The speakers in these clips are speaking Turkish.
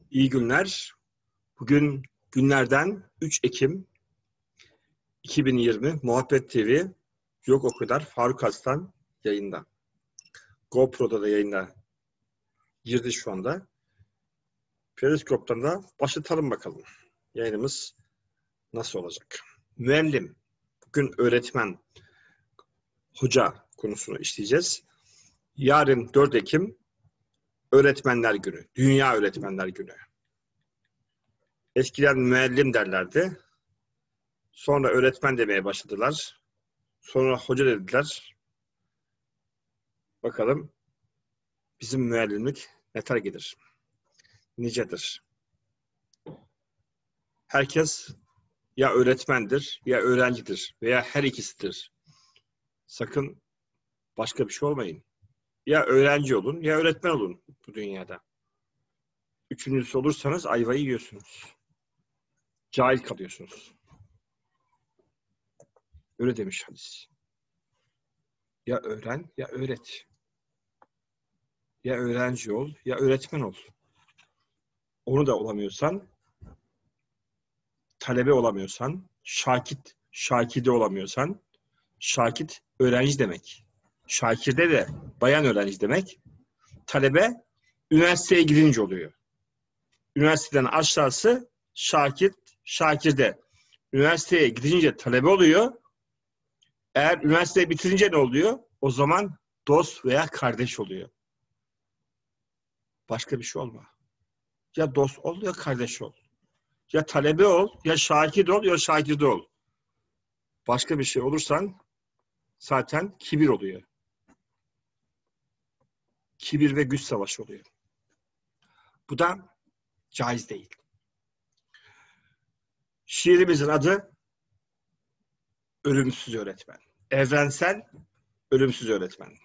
İyi günler. Bugün günlerden 3 Ekim 2020 Muhabbet TV Yok O Kadar Faruk Aslan yayında. GoPro'da da yayına girdi şu anda. Periskop'tan da başlatalım bakalım. Yayınımız nasıl olacak? Müellim. Bugün öğretmen, hoca konusunu işleyeceğiz. Yarın 4 Ekim Öğretmenler Günü. Dünya Öğretmenler Günü. Eskiden müellim derlerdi. Sonra öğretmen demeye başladılar. Sonra hoca dediler. Bakalım bizim müellimlik ne kadar gelir? Nicedir? Herkes ya öğretmendir ya öğrencidir veya her ikisidir. Sakın başka bir şey olmayın. Ya öğrenci olun ya öğretmen olun bu dünyada. Üçüncüsü olursanız ayvayı yiyorsunuz. Cahil kalıyorsunuz. Öyle demiş hadis. Ya öğren ya öğret. Ya öğrenci ol ya öğretmen ol. Onu da olamıyorsan, talebe olamıyorsan, şakide olamıyorsan, şakit öğrenci demek. Şakirde de bayan öğrenci demek. Talebe üniversiteye gidince oluyor. Üniversiteden aşağısı şakirde. Üniversiteye gidince talebe oluyor. Eğer üniversiteyi bitirince ne oluyor? O zaman dost veya kardeş oluyor. Başka bir şey olma. Ya dost ol ya kardeş ol. Ya talebe ol, ya şakir ol, ya şakirde ol. Başka bir şey olursan zaten kibir oluyor. Kibir ve güç savaşı oluyor. Bu da caiz değil. Şiirimizin adı Ölümsüz Öğretmen. Evrensel Ölümsüz Öğretmen.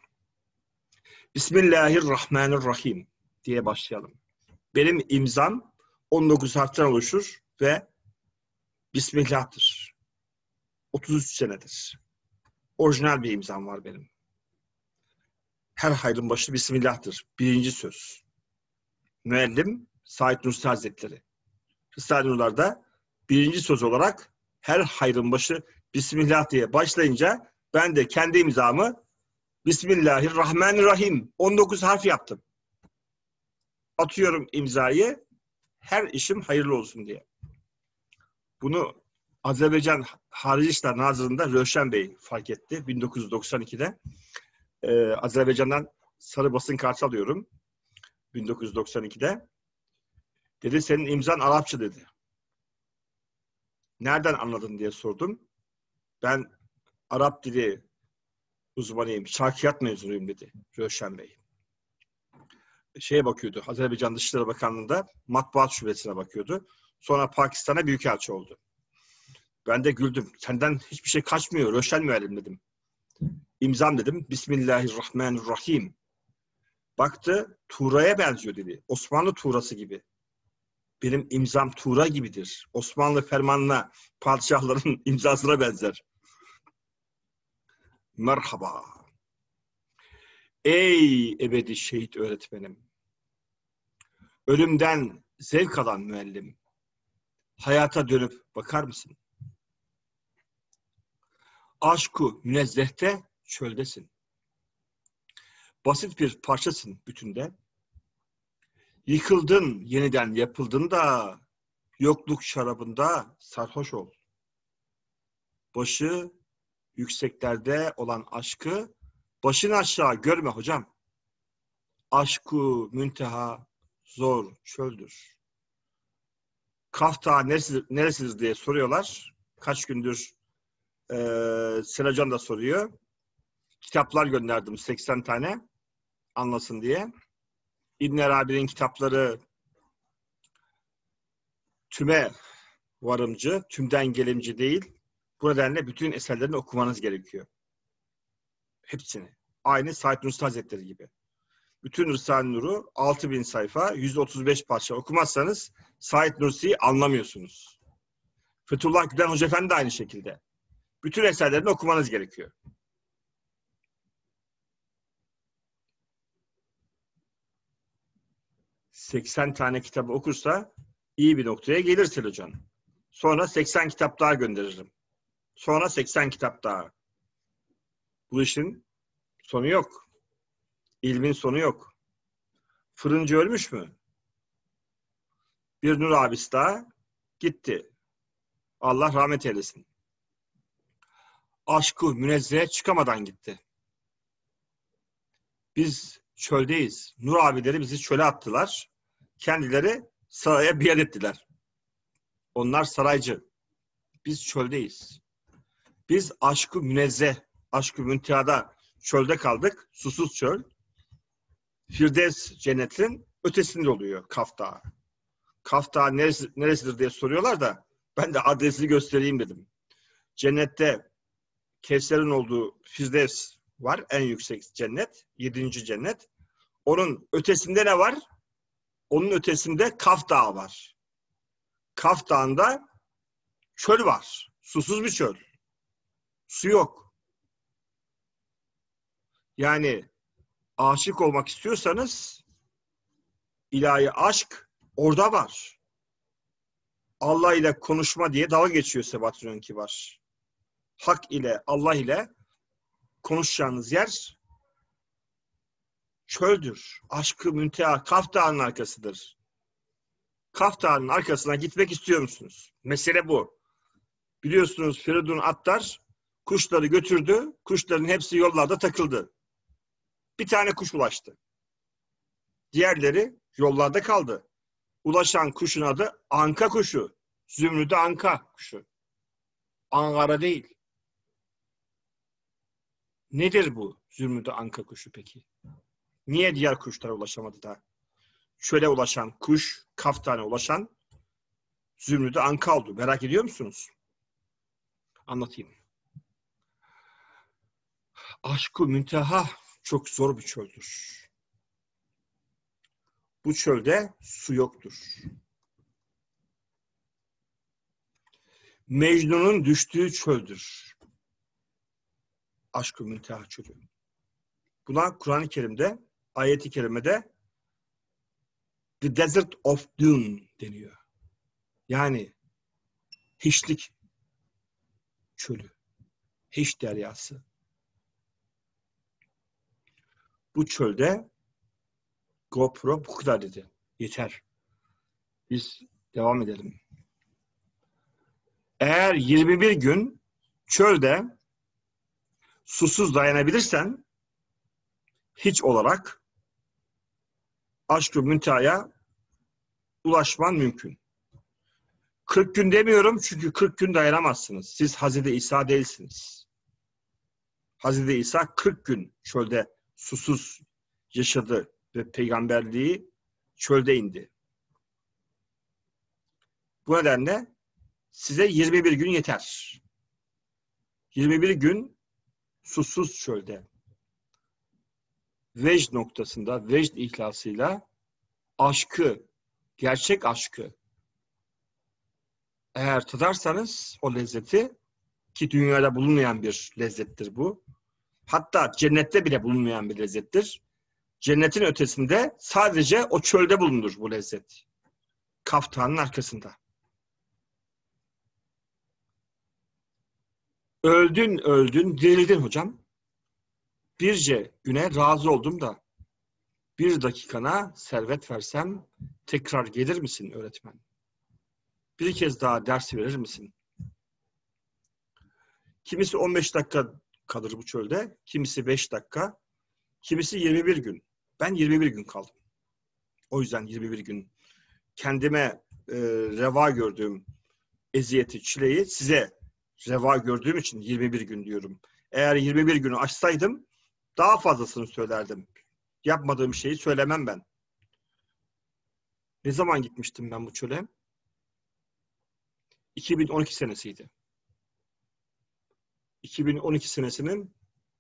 Bismillahirrahmanirrahim diye başlayalım. Benim imzam 19 harften oluşur ve Bismillah'tır. 33 senedir. Orijinal bir imzam var benim. Her hayrın başı Bismillah'tır. Birinci söz. Müellim Said Nursi Hazretleri. Risale-i Nurlar'da birinci söz olarak her hayrın başı Bismillah diye başlayınca ben de kendi imzamı Bismillahirrahmanirrahim 19 harf yaptım. Atıyorum imzayı, her işim hayırlı olsun diye. Bunu Azerbaycan Harici İşler Nazırı'nda Rövşen Bey fark etti 1992'de. Azerbaycan'dan sarı basın kartı alıyorum 1992'de. Dedi senin imzan Arapça dedi. Nereden anladın diye sordum. Ben Arap dili uzmanıyım, şarkiyat mezunuyum dedi Rövşen Bey. Şeye bakıyordu, Azerbaycan Dışişleri Bakanlığı'nda matbuat şubesine bakıyordu. Sonra Pakistan'a büyükelçi oldu. Ben de güldüm. Senden hiçbir şey kaçmıyor, Rövşen müellim dedim. İmzam dedim, Bismillahirrahmanirrahim. Baktı, Tuğra'ya benziyor dedi. Osmanlı Tuğrası gibi. Benim imzam Tuğra gibidir. Osmanlı fermanına, padişahların imzasına benzer. Merhaba. Ey ebedi şehit öğretmenim. Ölümden zevk alan müellim. Hayata dönüp bakar mısın? Aşk-ı münezzehte çöldesin. Basit bir parçasın bütünde. Yıkıldın, yeniden yapıldın da yokluk şarabında sarhoş ol. Başı yükseklerde olan aşkı başını aşağı görme hocam. Aşk-ı münteha zor çöldür. Kaf Dağı neresiniz diye soruyorlar. Kaç gündür Selacan da soruyor. Kitaplar gönderdim 80 tane anlasın diye. İbn Arabi'nin kitapları tüme varımcı, tümden gelimci değil. Bu nedenle bütün eserlerini okumanız gerekiyor. Hepsini. Aynı Said Nursi Hazretleri gibi. Bütün Risale-i Nur'u 6000 sayfa, 135 parça okumazsanız Said Nursi'yi anlamıyorsunuz. Fethullah Gülen Hoca Efendi de aynı şekilde. Bütün eserlerini okumanız gerekiyor. 80 tane kitabı okursa iyi bir noktaya gelir Selcan. Sonra 80 kitap daha gönderirim. Sonra 80 kitap daha. Bu işin sonu yok. İlmin sonu yok. Fırıncı ölmüş mü? Bir Nur abisi daha gitti. Allah rahmet eylesin. Aşkı Münezzeh'e çıkamadan gitti. Biz çöldeyiz. Nur abileri bizi çöle attılar. Kendileri saraya biat ettiler. Onlar saraycı. Biz çöldeyiz. Biz aşkı münezzeh, aşkı müntehada çölde kaldık. Susuz çöl. Firdevs cennetin ötesinde oluyor Kaf Dağı. Kaf Dağı neresidir diye soruyorlar da ben de adresini göstereyim dedim. Cennette Kevser'in olduğu Firdevs var. En yüksek cennet. 7. cennet. Onun ötesinde ne var? Onun ötesinde Kaf Dağı var. Kaf Dağı'nda çöl var. Susuz bir çöl. Su yok. Yani aşık olmak istiyorsanız ilahi aşk orada var. Allah ile konuşma diye dalga geçiyor Sebahattin Kibar. Hak ile, Allah ile konuşacağınız yer çöldür. Aşkı münteha Kaf Dağı'nın arkasıdır. Kaf Dağı'nın arkasına gitmek istiyor musunuz? Mesele bu. Biliyorsunuz Feridun Attar kuşları götürdü. Kuşların hepsi yollarda takıldı. Bir tane kuş ulaştı. Diğerleri yollarda kaldı. Ulaşan kuşun adı anka kuşu. Zümrüdü anka kuşu. Ankara değil. Nedir bu zümrüdü anka kuşu peki? Niye diğer kuşlara ulaşamadı da? Çöle ulaşan kuş, Kaf Dağı'na ulaşan zümrüdü anka oldu. Merak ediyor musunuz? Anlatayım. Aşk-ı münteha çok zor bir çöldür. Bu çölde su yoktur. Mecnun'un düştüğü çöldür. Aşk-ı münteha çölü. Buna Kur'an-ı Kerim'de, ayet-i kerimede The Desert of Dune deniyor. Yani hiçlik çölü. Hiç deryası. Bu çölde GoPro bu kadar dedi. Yeter. Biz devam edelim. Eğer 21 gün çölde susuz dayanabilirsen hiç olarak aşk-ı müntehaya ulaşman mümkün. 40 gün demiyorum çünkü 40 gün dayanamazsınız. Siz Hazreti İsa değilsiniz. Hazreti İsa 40 gün çölde susuz yaşadı ve peygamberliği çölde indi. Bu nedenle size 21 gün yeter. 21 gün susuz çölde vecd noktasında, vecd ihlasıyla aşkı, gerçek aşkı eğer tadarsanız o lezzeti, ki dünyada bulunmayan bir lezzettir bu. Hatta cennette bile bulunmayan bir lezzettir. Cennetin ötesinde sadece o çölde bulunur bu lezzet. Kaf Dağı'nın arkasında. Öldün öldün, dirildin hocam. Birce güne razı oldum da bir dakikana servet versem tekrar gelir misin öğretmen? Bir kez daha ders verir misin? Kimisi 15 dakika kalır bu çölde, kimisi 5 dakika, kimisi 21 gün. Ben 21 gün kaldım. O yüzden 21 gün kendime reva gördüğüm eziyeti, çileyi size reva gördüğüm için 21 gün diyorum. Eğer 21 günü aşsaydım daha fazlasını söylerdim. Yapmadığım şeyi söylemem ben. Ne zaman gitmiştim ben bu çöle? 2012 senesiydi. 2012 senesinin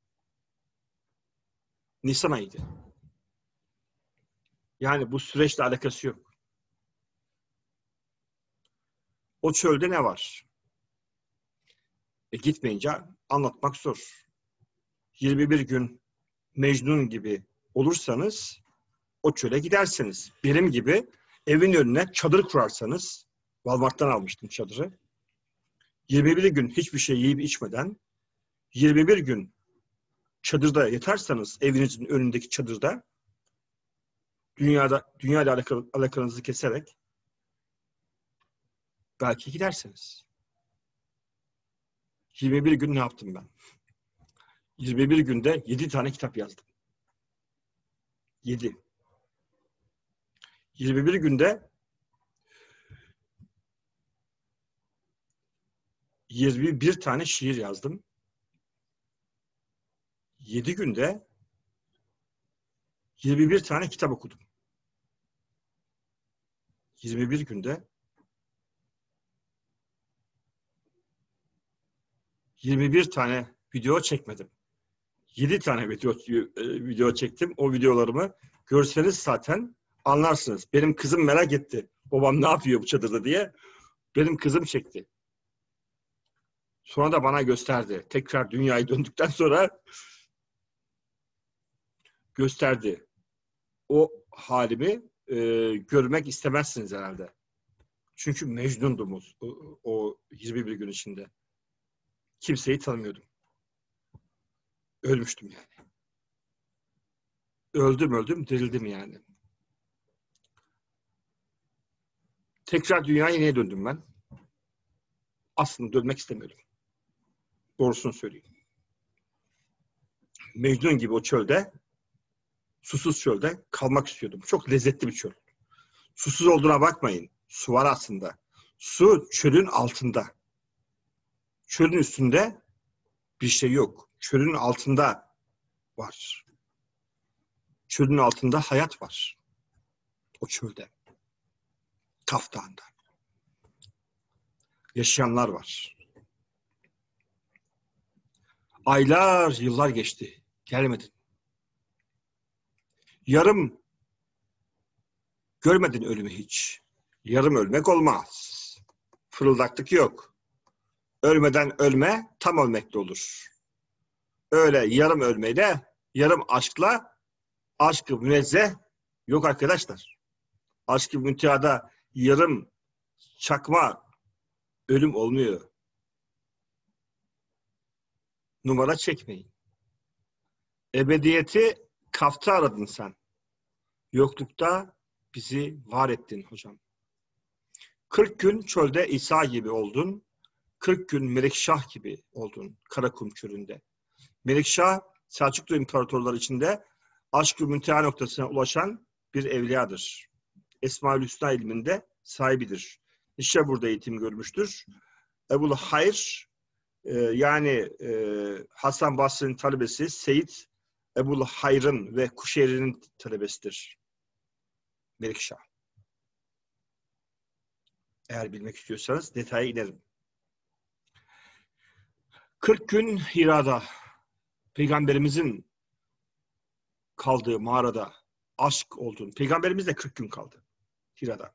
Nisan ayıydı. Yani bu süreçle alakası yok. O çölde ne var? Gitmeyince anlatmak zor. 21 gün Mecnun gibi olursanız o çöle giderseniz, benim gibi evin önüne çadır kurarsanız, Walmart'tan almıştım çadırı, 21 gün hiçbir şey yiyip içmeden, 21 gün çadırda yatarsanız, evinizin önündeki çadırda, dünyayla alakanızı keserek belki gidersiniz. 21 gün ne yaptım ben? 21 günde 7 tane kitap yazdım. 7. 21 günde 21 tane şiir yazdım. 7 günde 21 tane kitap okudum. 21 günde 21 tane video çekmedim. 7 tane video çektim. O videolarımı görseniz zaten anlarsınız. Benim kızım merak etti. Babam ne yapıyor bu çadırda diye. Benim kızım çekti. Sonra da bana gösterdi. Tekrar dünyayı döndükten sonra gösterdi. O halimi görmek istemezsiniz herhalde. Çünkü mecnundum o 21 gün içinde. Kimseyi tanımıyordum. Ölmüştüm yani. Öldüm, dirildim yani. Tekrar dünyaya niye döndüm ben? Aslında dönmek istemiyordum. Doğrusunu söyleyeyim. Mecnun gibi o çölde, susuz çölde kalmak istiyordum. Çok lezzetli bir çöl. Susuz olduğuna bakmayın. Su var aslında. Su çölün altında. Çölün üstünde bir şey yok. Çölün altında var. Çölün altında hayat var. O çölde. Kaf Dağı'nda. Yaşayanlar var. Aylar, yıllar geçti. Gelmedin. Yarım görmedin ölümü hiç. Yarım ölmek olmaz. Fırıldaklık yok. Ölmeden ölme tam ölmekle olur. Öyle yarım ölmeyle, yarım aşkla aşk-ı münezzeh yok arkadaşlar. Aşk-ı müntehada yarım çakma ölüm olmuyor. Numara çekmeyin. Ebediyeti Kaf'ta aradın sen. Yoklukta bizi var ettin hocam. 40 gün çölde İsa gibi oldun. 40 gün Melikşah gibi oldun Karakum çölünde. Melikşah Selçuklu imparatorları içinde aşk-ı münteha noktasına ulaşan bir evliyadır. Esma-ül Hüsna ilminde sahibidir. İşte burada eğitim görmüştür. Ebul Hayr yani Hasan Basri'nin talebesi Seyyid Ebul Hayr'ın ve Kuşeyri'nin talebesidir. Melikşah. Eğer bilmek istiyorsanız detaya inerim. 40 gün Hira'da Peygamberimizin kaldığı mağarada aşk oldun. Peygamberimiz de 40 gün kaldı Hira'da.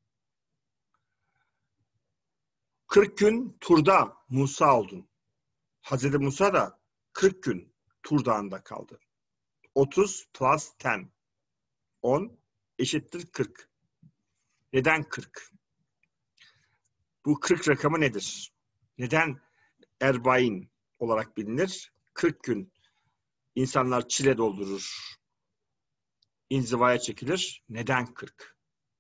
40 gün Tur'da Musa oldun. Hazreti Musa da 40 gün Tur Dağı'nda kaldı. 30 plus 10. 10 eşittir 40. Neden 40? Bu 40 rakamı nedir? Neden Erbain olarak bilinir? 40 gün insanlar çile doldurur, inzivaya çekilir. Neden 40?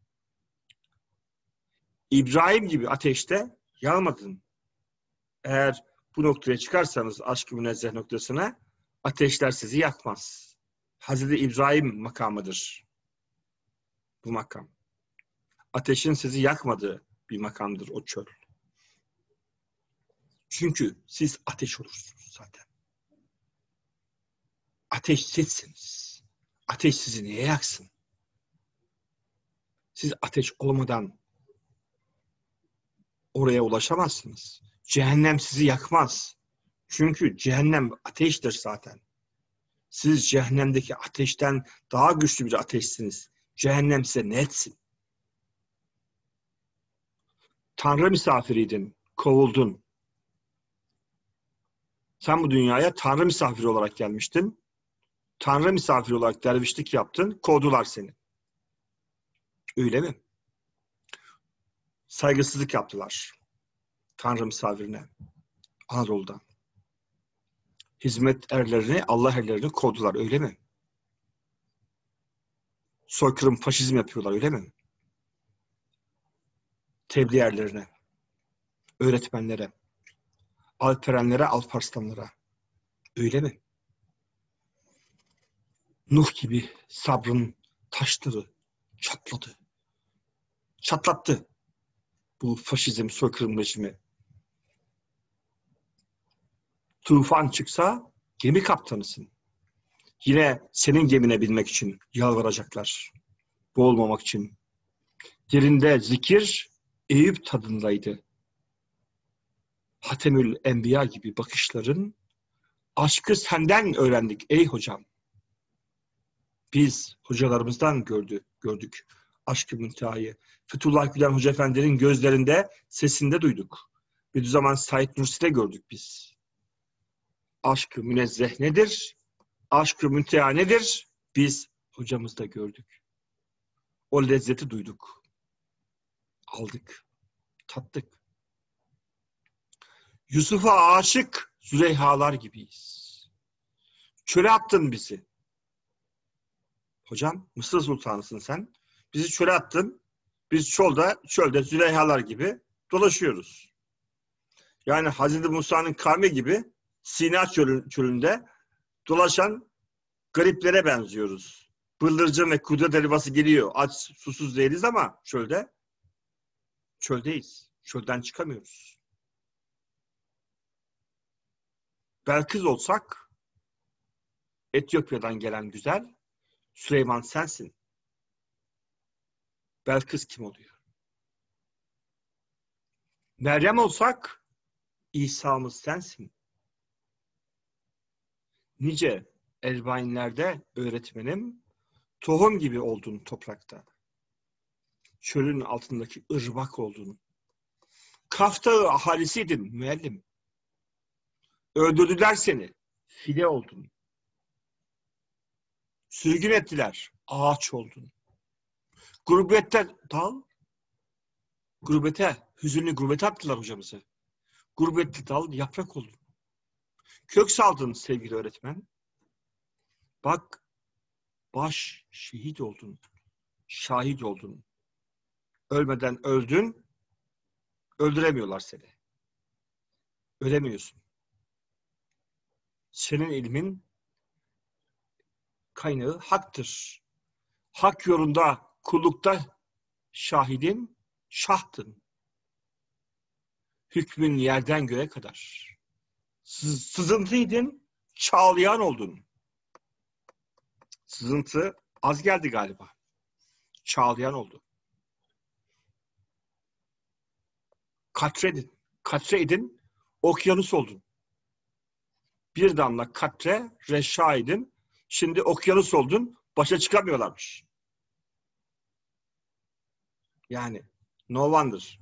İbrahim gibi ateşte yanmadın. Eğer bu noktaya çıkarsanız aşk-ı münezzeh noktasına ateşler sizi yakmaz. Hazreti İbrahim makamıdır bu makam. Ateşin sizi yakmadığı bir makamdır o çöl. Çünkü siz ateş olursunuz zaten. Ateş sizsiniz. Ateş sizi niye yaksın? Siz ateş olmadan oraya ulaşamazsınız. Cehennem sizi yakmaz. Çünkü cehennem ateştir zaten. Siz cehennemdeki ateşten daha güçlü bir ateşsiniz. Cehennem size ne etsin? Tanrı misafiriydin, kovuldun. Sen bu dünyaya Tanrı misafiri olarak gelmiştin. Tanrı misafiri olarak dervişlik yaptın, kovdular seni. Öyle mi? Saygısızlık yaptılar Tanrı misafirine Anadolu'da. Hizmet erlerini, Allah erlerini kovdular, öyle mi? Soykırım, faşizm yapıyorlar, öyle mi? Tebliğ erlerine, öğretmenlere, alperenlere, alparslanlara, öyle mi? Nuh gibi sabrın taşları çatladı. Çatlattı bu faşizm, soykırım rejimi. Tufan çıksa gemi kaptanısın. Yine senin gemine binmek için yalvaracaklar. Boğulmamak için. Yerinde zikir Eyüp tadındaydı. Hatemül Enbiya gibi bakışların, aşkı senden öğrendik ey hocam. Biz hocalarımızdan gördük aşk-ı müntehayı. Fethullah Gülen Hoca Efendi'nin gözlerinde, sesinde duyduk. Bir zaman Said Nursi'de gördük biz. Aşk-ı münezzeh nedir? Aşk-ı münteha nedir? Biz hocamızda gördük. O lezzeti duyduk. Aldık. Tattık. Yusuf'a aşık Züleyhalar gibiyiz. Çöle attın bizi. Hocam Mısır Sultanısın sen. Bizi çöle attın. Biz çölde Züleyhalar gibi dolaşıyoruz. Yani Hazreti Musa'nın kavmi gibi Sina çölünde dolaşan gariplere benziyoruz. Bıldırcın ve kudret helvası geliyor. Aç, susuz değiliz ama çöldeyiz. Çölden çıkamıyoruz. Belkıs olsak Etiyopya'dan gelen güzel Süleyman sensin. Belkıs kim oluyor? Meryem olsak İsa'mız sensin. Nice elvainlerde öğretmenim, tohum gibi oldun toprakta. Çölün altındaki ırmak oldun. Kaf Dağı ahalisiydin müellim. Öldürdüler seni, file oldun. Sürgün ettiler, ağaç oldun. Gurbette dal, hüzünlü gurbete attılar hocamızı. Gurbette dal, yaprak oldun. Kök saldın sevgili öğretmen. Bak, baş şehit oldun, şahit oldun. Ölmeden öldün, öldüremiyorlar seni. Ölemiyorsun. Senin ilmin kaynağı haktır. Hak yolunda, kullukta şahidin, şahtın. Hükmün yerden göğe kadar. Sızıntıydın, çağlayan oldun. Sızıntı az geldi galiba. Çağlayan oldu. Katreydin, okyanus oldun. Bir damla katre, reşaydin, şimdi okyanus oldun, başa çıkamıyorlarmış. Yani no wonder.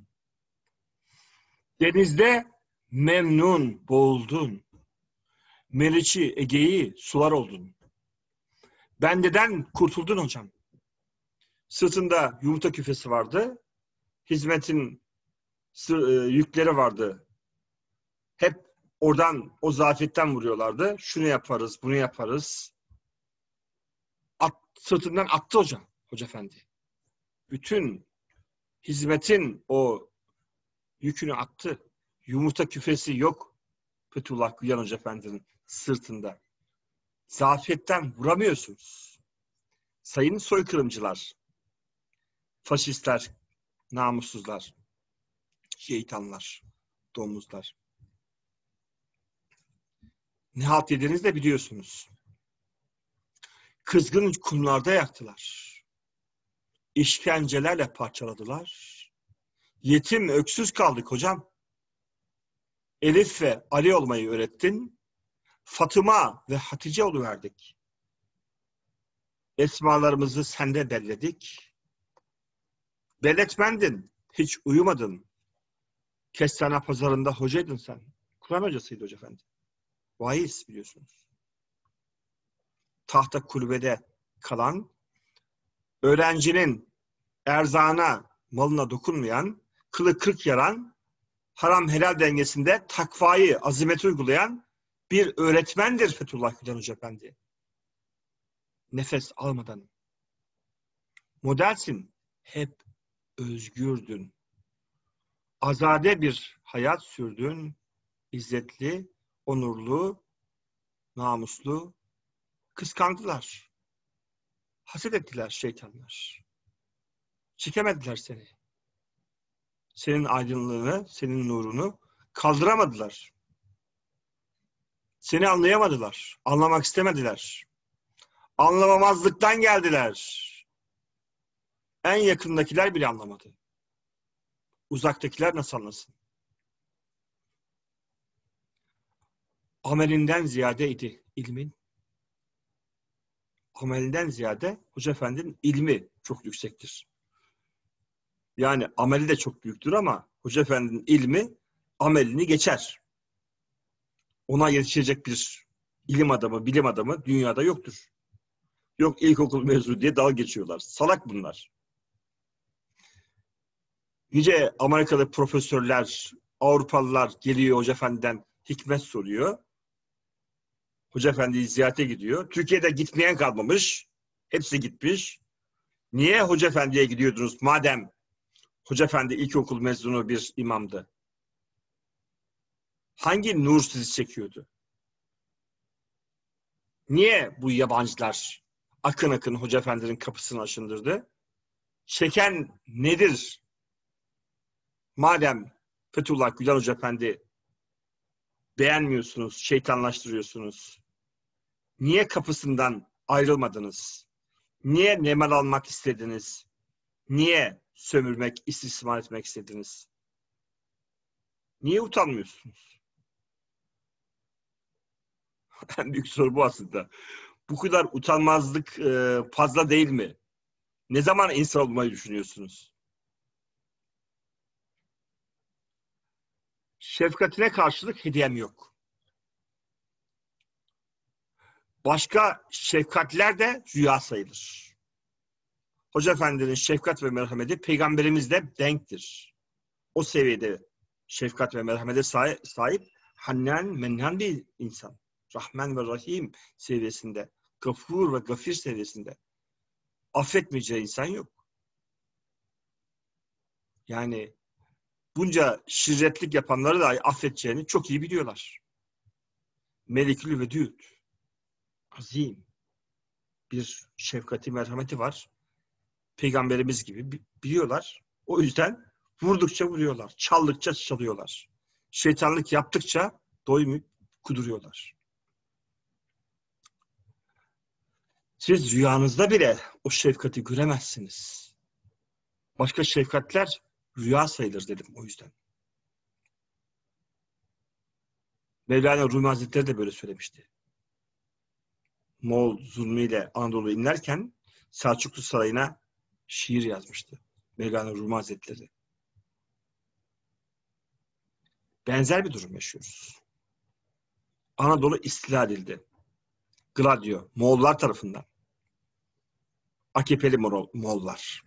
Denizde memnun boğuldun. Meriç'i, Ege'yi sular oldun. Bendeden kurtuldun hocam. Sırtında yumurta küfesi vardı. Hizmetin yükleri vardı. Hep oradan, o zafiyetten vuruyorlardı. Şunu yaparız, bunu yaparız. Sırtından attı hocam, hoca efendi. Bütün hizmetin o yükünü attı. Yumurta küfesi yok Fethullah Gülen Hoca Efendi'nin sırtında. Zafiyetten vuramıyorsunuz. Sayın soykırımcılar, faşistler, namussuzlar, şeytanlar, domuzlar. Ne halt yediğinizi de biliyorsunuz. Kızgın kumlarda yaktılar. İşkencelerle parçaladılar. Yetim, öksüz kaldık hocam. Elif ve Ali olmayı öğrettin. Fatıma ve Hatice oluverdik. Esmalarımızı sende belledik. Belletmendin, hiç uyumadın. Kestane pazarında hocaydın sen. Kur'an hocasıydı hoca efendi. Vaiz biliyorsunuz. tahta kulübede kalan, öğrencinin erzağına, malına dokunmayan, kılı kırk yaran, haram helal dengesinde takvayı, azimeti uygulayan bir öğretmendir Fethullah Gülen Hoca Efendi. Nefes almadan. Modelsin, hep özgürdün. Azade bir hayat sürdün, izzetli, onurlu, namuslu. Kıskandılar. Haset ettiler şeytanlar. Çekemediler seni. Senin aydınlığını, senin nurunu kaldıramadılar. Seni anlayamadılar. Anlamak istemediler. Anlamamazlıktan geldiler. En yakındakiler bile anlamadı. Uzaktakiler nasıl anlasın? Amelinden ziyadeydi ilmin. Amelinden ziyade Hoca Efendi'nin ilmi çok yüksektir. Yani ameli de çok büyüktür ama Hoca Efendi'nin ilmi amelini geçer. Ona yetişecek bir ilim adamı, bilim adamı dünyada yoktur. Yok ilkokul mezunu diye dalga geçiyorlar. Salak bunlar. Nice Amerikalı profesörler, Avrupalılar geliyor Hoca Efendi'den hikmet soruyor. Hoca Efendi'yi ziyarete gidiyor. Türkiye'de gitmeyen kalmamış. Hepsi gitmiş. Niye Hoca Efendi'ye gidiyordunuz madem Hoca Efendi ilkokul mezunu bir imamdı? Hangi nur sizi çekiyordu? Niye bu yabancılar akın akın Hoca Efendi'nin kapısını aşındırdı? Çeken nedir? Madem Fethullah Gülen Hoca Efendi beğenmiyorsunuz, şeytanlaştırıyorsunuz. Niye kapısından ayrılmadınız? Niye nemel almak istediniz? Niye sömürmek, istismar etmek istediniz? Niye utanmıyorsunuz? En büyük soru bu aslında. Bu kadar utanmazlık fazla değil mi? Ne zaman insan olmayı düşünüyorsunuz? Şefkatine karşılık hediyem yok. Başka şefkatler de rüya sayılır. Hoca Efendi'nin şefkat ve merhameti peygamberimizle denktir. O seviyede şefkat ve merhamete sahip Hannan, Mennan bir insan. Rahman ve Rahim seviyesinde, Gafur ve Gafir seviyesinde. Affetmeyeceği insan yok. Yani bunca şirretlik yapanları da affedeceğini çok iyi biliyorlar. Melikül Vedud, azim bir şefkati, merhameti var. Peygamberimiz gibi biliyorlar. O yüzden vurdukça vuruyorlar, çaldıkça çalıyorlar. Şeytanlık yaptıkça doymup kuduruyorlar. Siz rüyanızda bile o şefkati göremezsiniz. Başka şefkatler rüya sayılır dedim o yüzden. Mevlana Rumi Hazretleri de böyle söylemişti. Moğol zulmüyle Anadolu'ya inlerken Selçuklu Sarayı'na şiir yazmıştı. Mevlana Rumi Hazretleri. Benzer bir durum yaşıyoruz. Anadolu istila edildi. Gladio, Moğollar tarafından. AKP'li Moğollar.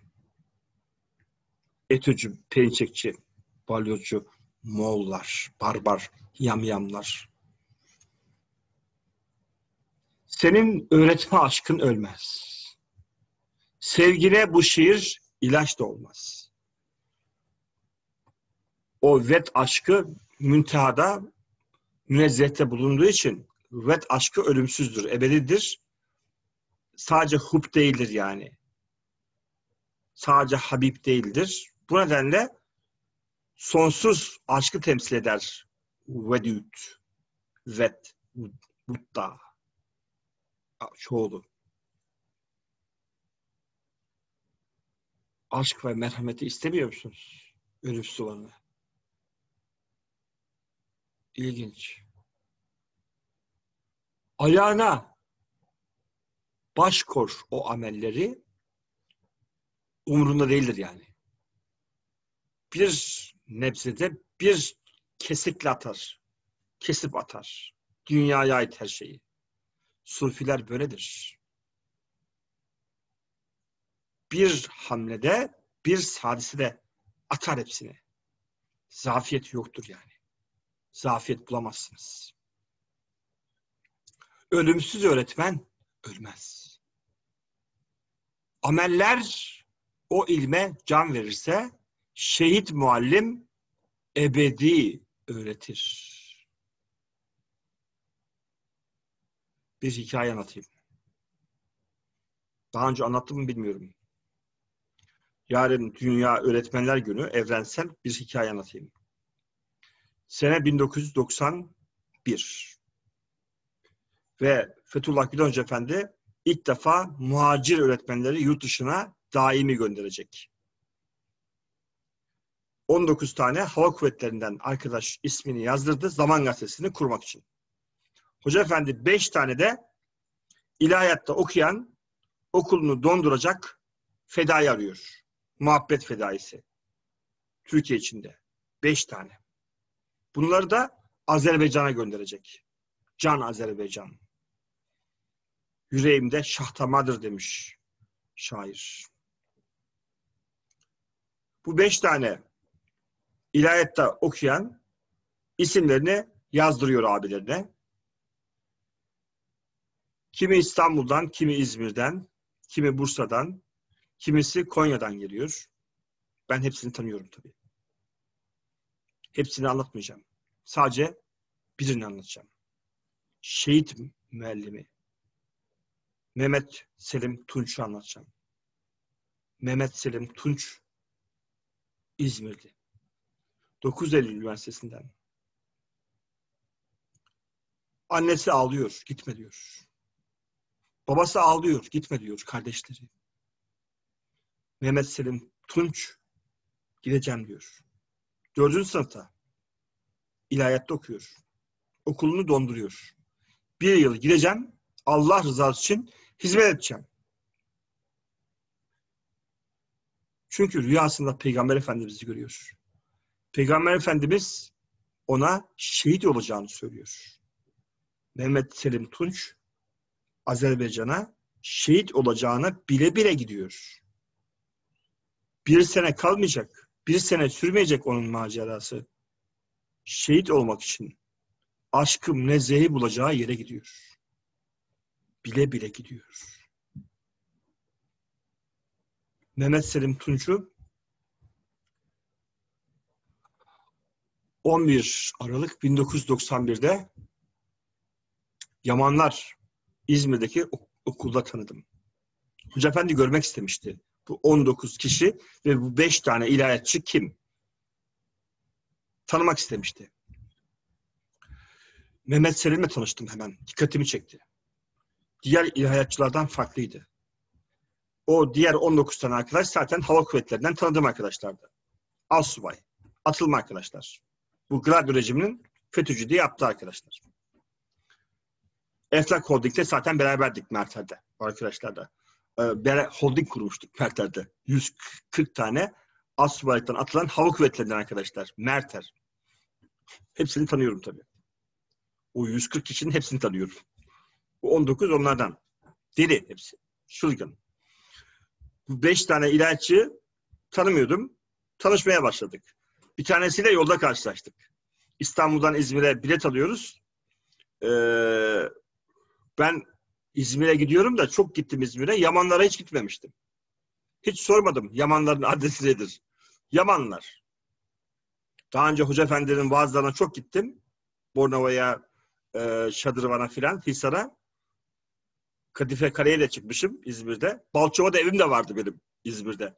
ETÖ'cü, Perinçekçi, Balyozcu Moğollar, barbar, yamyamlar. Senin öğretme aşkın ölmez. Sevgine bu şiir ilaç da olmaz. O vet aşkı müntehada, münezzehte bulunduğu için vet aşkı ölümsüzdür, ebedidir. Sadece hub değildir yani. Sadece Habib değildir. Bu nedenle sonsuz aşkı temsil eder. Vedud, vet, Buddha. Çoğulu. Aşk ve merhameti istemiyor musunuz? Ölümsüz olanı. İlginç. Ayağına baş kor o amelleri umurunda değildir yani. Bir nebzede bir kesikle atar. Kesip atar. Dünyaya ait her şeyi. Sufiler böyledir. Bir hamlede, bir sadisede atar hepsini. Zafiyet yoktur yani. Zafiyet bulamazsınız. Ölümsüz öğretmen ölmez. Ameller o ilme can verirse şehit muallim ebedi öğretir. Bir hikaye anlatayım. Daha önce anlattım mı bilmiyorum. Yarın Dünya Öğretmenler Günü, evrensel bir hikaye anlatayım. Sene 1991. Ve Fethullah Gülen Hoca Efendi ilk defa muhacir öğretmenleri yurt dışına daimi gönderecek. 19 tane hava kuvvetlerinden arkadaş ismini yazdırdı Zaman Gazetesi'ni kurmak için. Hoca Efendi 5 tane de ilahiyatta okuyan, okulunu donduracak fedai arıyor. Muhabbet fedaisi. Türkiye içinde. 5 tane. Bunları da Azerbaycan'a gönderecek. Can Azerbaycan. Yüreğimde şahtamadır demiş şair. Bu 5 tane ilahiyatta okuyan isimlerini yazdırıyor abilerine. Kimi İstanbul'dan, kimi İzmir'den, kimi Bursa'dan, kimisi Konya'dan geliyor. Ben hepsini tanıyorum tabii. Hepsini anlatmayacağım. Sadece birini anlatacağım. Şehit müellimi Mehmet Selim Tunç'u anlatacağım. Mehmet Selim Tunç İzmir'de. 9 Eylül Üniversitesi'nden. Annesi ağlıyor, gitme diyor. Babası ağlıyor, gitme diyor kardeşleri. Mehmet Selim Tunç gideceğim diyor. 4. sınıfta ilahiyatta okuyor. Okulunu donduruyor. 1 yıl gideceğim, Allah rızası için hizmet edeceğim. Çünkü rüyasında Peygamber Efendimiz'i görüyor. Peygamber Efendimiz ona şehit olacağını söylüyor. Mehmet Selim Tunç Azerbaycan'a şehit olacağına bile bile gidiyor. 1 sene kalmayacak, 1 sene sürmeyecek onun macerası. Şehit olmak için aşkım nezzehi bulacağı yere gidiyor. Bile bile gidiyor. Mehmet Selim Tunç'u 11 Aralık 1991'de Yamanlar İzmir'deki okulda tanıdım. Hoca Efendi görmek istemişti. Bu 19 kişi ve bu 5 tane ilahiyatçı kim? Tanımak istemişti. Mehmet Selim'le tanıştım hemen. Dikkatimi çekti. Diğer ilahiyatçılardan farklıydı. O diğer 19 tane arkadaş zaten hava kuvvetlerinden tanıdığım arkadaşlardı. Alsubay, atılma arkadaşlar. Bu Gladio rejiminin FETÖ'cü diye yaptığı arkadaşlar. Eflak Holding'de zaten beraberdik Merter'de. Arkadaşlar da. Holding kurmuştuk Merter'de. 140 tane Alsubaylıktan atılan hava kuvvetlerinden arkadaşlar. Merter. Hepsini tanıyorum tabii. O 140 kişinin hepsini tanıyorum. Bu 19 onlardan. Deli hepsi. Çılgın. Bu 5 tane ilahiyatçı tanımıyordum. Tanışmaya başladık. Bir tanesiyle yolda karşılaştık. İstanbul'dan İzmir'e bilet alıyoruz. Ben İzmir'e gidiyorum da çok gittim İzmir'e. Yamanlara hiç gitmemiştim. Hiç sormadım Yamanların adresi nedir. Yamanlar. Daha önce Hoca Efendi'nin vaazlarına çok gittim. Bornova'ya, Şadırvan'a filan, Hisar'a. Kadife Kale'ye de çıkmışım İzmir'de. Balçova'da evim de vardı benim İzmir'de.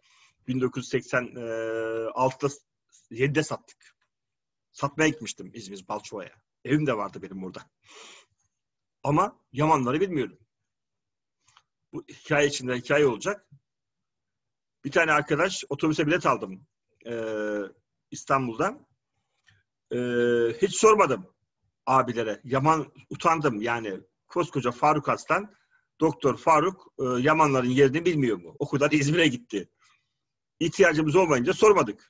1986'da 7'de sattık. Satmaya gitmiştim İzmir Balçova'ya. Evim de vardı benim orada. Ama Yamanları bilmiyorum. Bu hikaye içinde hikaye olacak. Bir tane arkadaş otobüse bilet aldım İstanbul'dan. Hiç sormadım abilere. Yaman utandım yani. Koskoca Faruk Aslan, Doktor Faruk Yamanların yerini bilmiyor mu? O kadar İzmir'e gitti. İhtiyacımız olmayınca sormadık.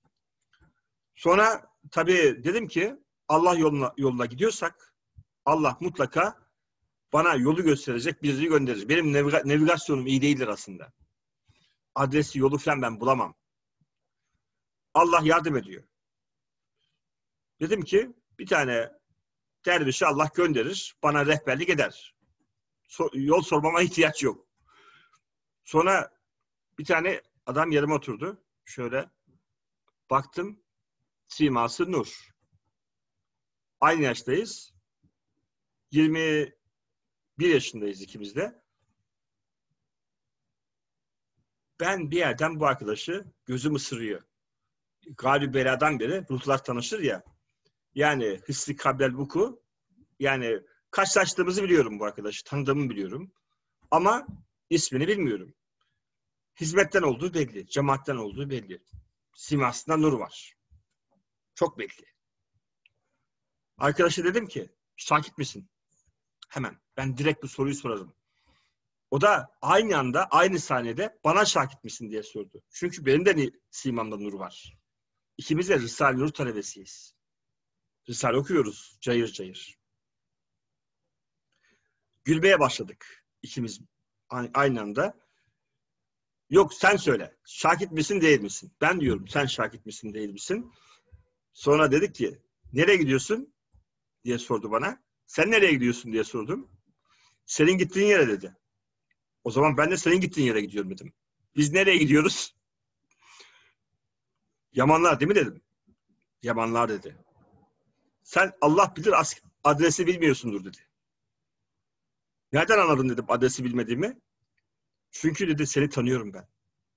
Sonra tabii dedim ki Allah yoluna gidiyorsak Allah mutlaka bana yolu gösterecek birini gönderir. Benim navigasyonum iyi değildir aslında. Adresi, yolu falan ben bulamam. Allah yardım ediyor. Dedim ki bir tane dervişi Allah gönderir, bana rehberlik eder. Yol sormama ihtiyaç yok. Sonra bir tane adam yanıma oturdu. Şöyle baktım, siması nur. Aynı yaştayız. 21 yaşındayız ikimiz de. Ben bir yerden bu arkadaşı gözüm ısırıyor. Galib beladan beri ruhlar tanışır ya. Yani hissi kablel vuku. Yani karşılaştığımızı biliyorum bu arkadaşı. Tanıdığımı biliyorum. Ama ismini bilmiyorum. Hizmetten olduğu belli. Cemaatten olduğu belli. Simasında nur var. Çok belli. Arkadaşa dedim ki şakit misin? Hemen. Ben direkt bu soruyu sorarım. O da aynı anda, aynı saniyede bana şakit misin diye sordu. Çünkü benim de simamda nur var. İkimiz de Risale-i Nur talebesiyiz. Risale okuyoruz cayır cayır. Gülmeye başladık ikimiz aynı anda. Yok sen söyle. Şakit misin değil misin? Ben diyorum sen şakit misin değil misin? Sonra dedik ki nereye gidiyorsun diye sordu bana. Sen nereye gidiyorsun diye sordum. Senin gittiğin yere dedi. O zaman ben de senin gittiğin yere gidiyorum dedim. Biz nereye gidiyoruz? Yamanlar değil mi dedim. Yamanlar dedi. Sen Allah bilir adresi bilmiyorsundur dedi. Nereden anladın dedim adresi bilmediğimi? Çünkü dedi seni tanıyorum ben.